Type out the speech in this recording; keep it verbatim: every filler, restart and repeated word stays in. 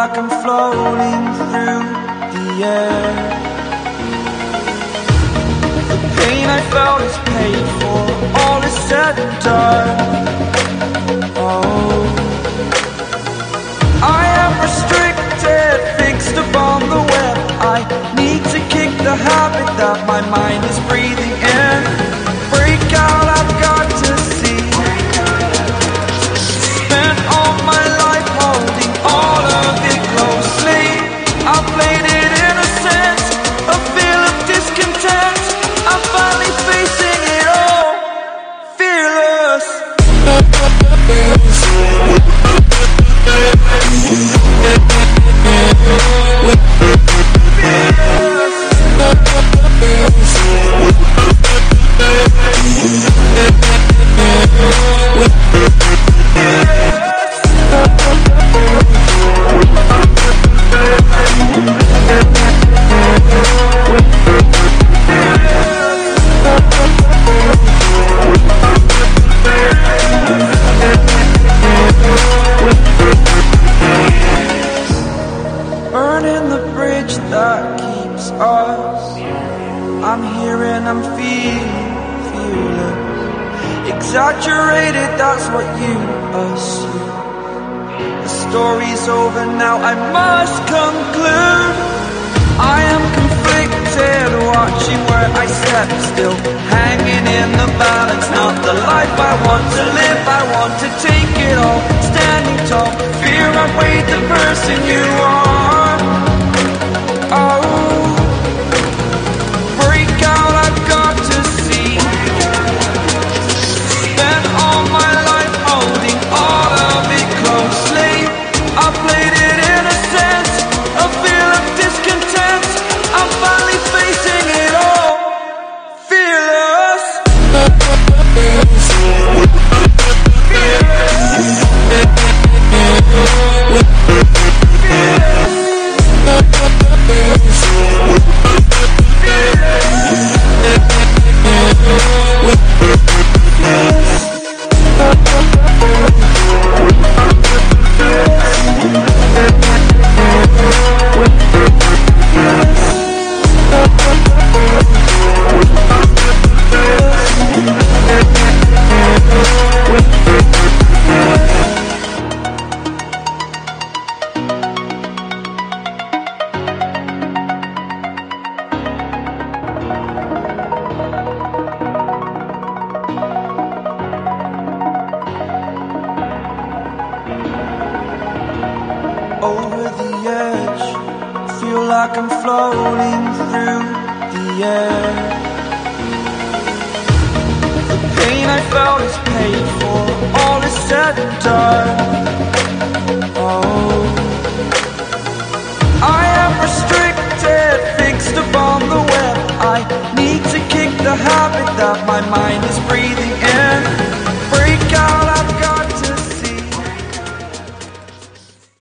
like I'm floating through the air. The pain I felt is paid for, all is said and done. Oh, I am restricted, fixed upon the web. I need to kick the habit that my mind is breathing in. Break out, I've got to see. Spent all my life holding all of it closely. I played it innocent, a feel of discontent. I'm finally facing it all, fearless. Burning the bridge that keeps us. I'm here and I'm feeling, feeling exaggerated, that's what you assume. The story's over now, I must conclude. I am conflicted, watching where I step still, hanging in the balance. Not the life I want to live, I want to take it all. Standing tall, fear I weighed the person you are. Oh, break out, I've got to see. Spent all my life holding all of it closely. I played it innocent, a feel of discontent. I'm finally facing it all, fearless. Over the edge, feel like I'm floating through the air. The pain I felt is paid for, all is said and done. Oh, I am restricted, fixed upon the web. I need to kick the habit that my mind is